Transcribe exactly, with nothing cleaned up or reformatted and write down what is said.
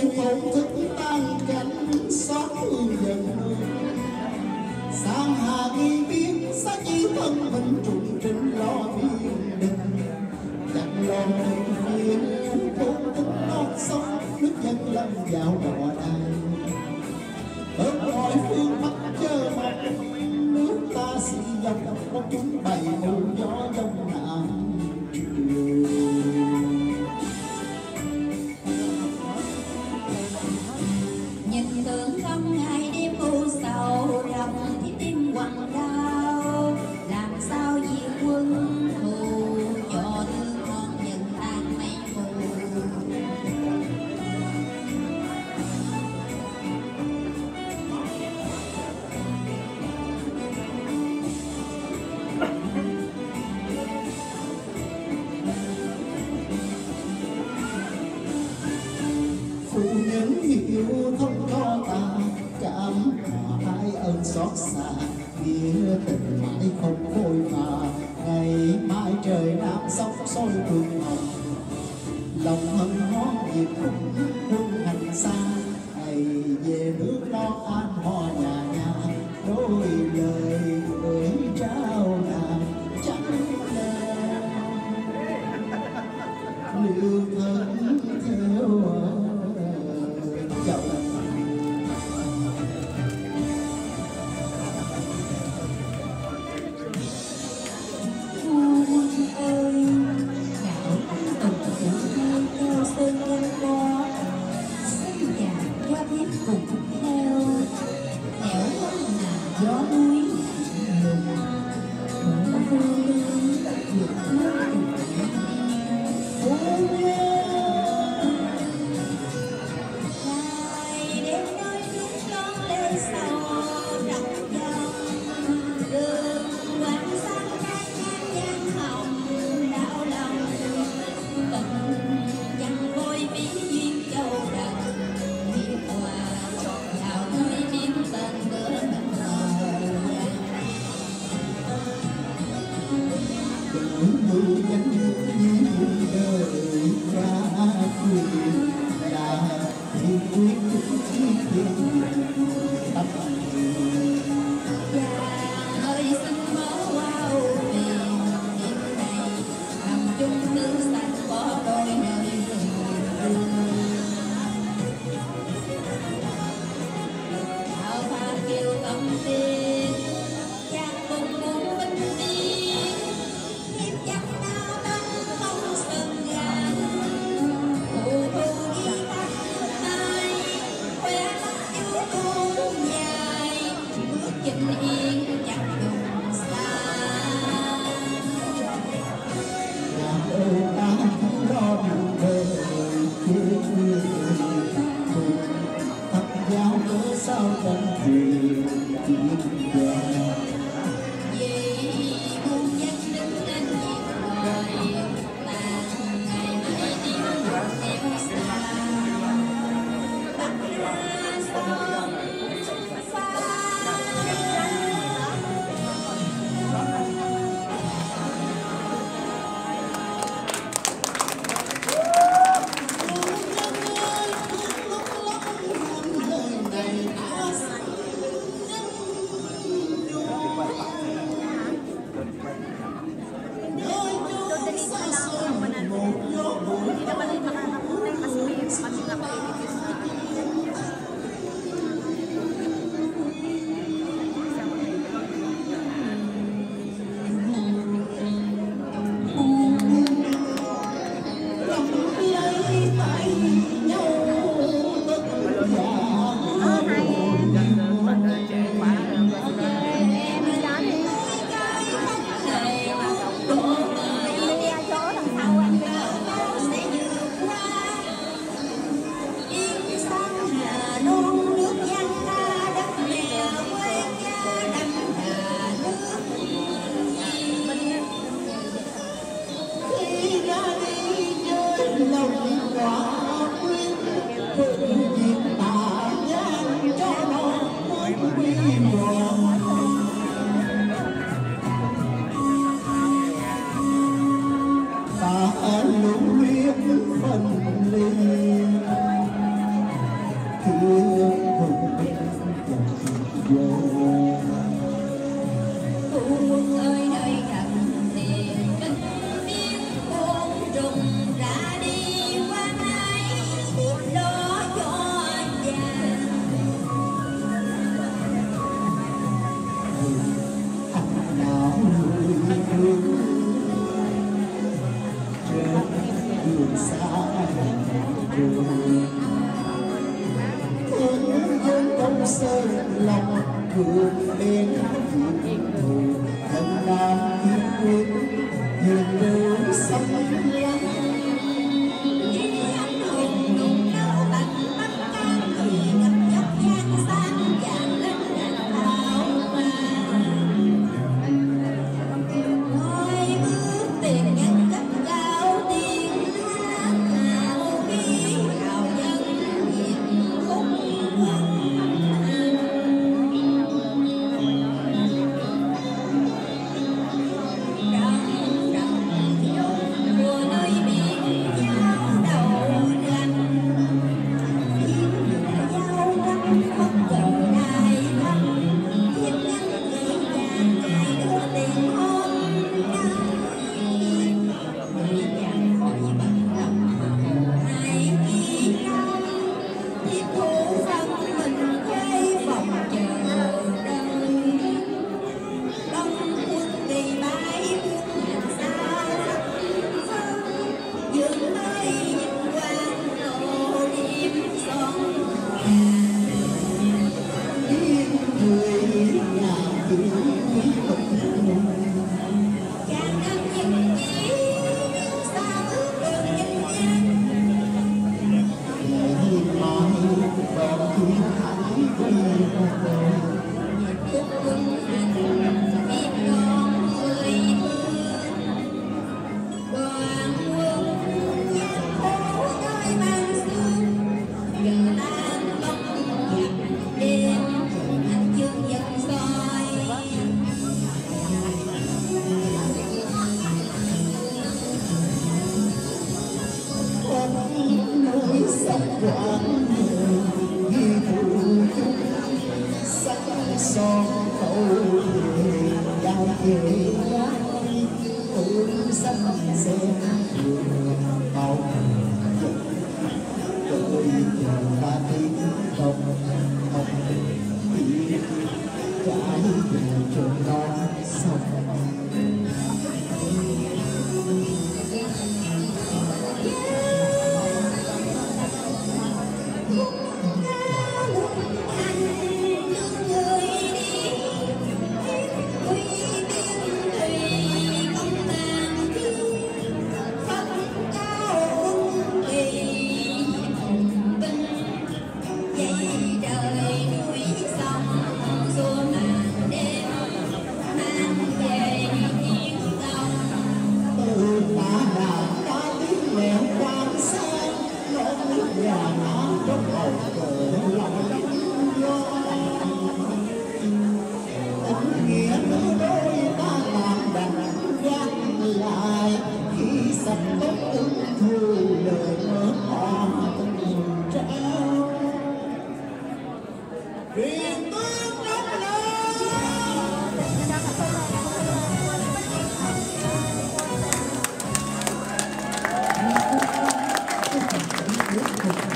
nguyện thổn thức tan cảnh xót dần sang hà nghi biết xa chi thân mình trùng trình lo thiên đình dặn lòng mình phiền thôn tính non sông nước dân lâm vào đò đài bớt mọi phương mắt chơ mặt nước ta xì dòng có chúng bày mù gió dông nạn nhìn tưởng không ngày đêm u sầu lòng thì tim quặn đau làm sao diệt quân thù cho thương con dần tan mây mù phụ nhân hiểu không có ta cảm hòa hai ơn xót xa nghĩa tình mãi không phôi phà ngày mai trời nam sóng sôi phương hồng lòng hân hoan nhịp khúc quân hành xa ngày về nước lo an hòa nhà nhà đôi lời gửi trao nàng chẳng liệu thân theo chồng ơi gạo từng cuộn theo sơn ngang qua xanh vàng cho thêm cùng theo nẻo là gió núi mưa phương vượt nước cùng ngày đêm nơi nước non lê sầu rập dòng đường quán xanh ngang ngang gian hồng đau lòng tình dằn vội bí duyên châu đần hiệp hòa vào nơi biên tên bữa mình rồi mưu danh như đời ra quyền là thiên quyết thiên thiên tập và ơi xin mơ qua ưu phiền đêm này cầm chung tư xanh bỏ đôi nơi rừng thao pha kêu tâm tiên chàng cùng muốn vinh tiên hiếp chặt nào tâm không sừng gàn phù thu ghi tắt tay khoe mắt yêu thương dài bước chinh yên chẳng dùng xa làm ơn ta lo đường đời kia thập giao cớ sao chẳng thuyền thiên vàng vì muôn dân đứng lên việc đời tàn ngày mai tiếng theo xa bắt ra sông xa Thank you.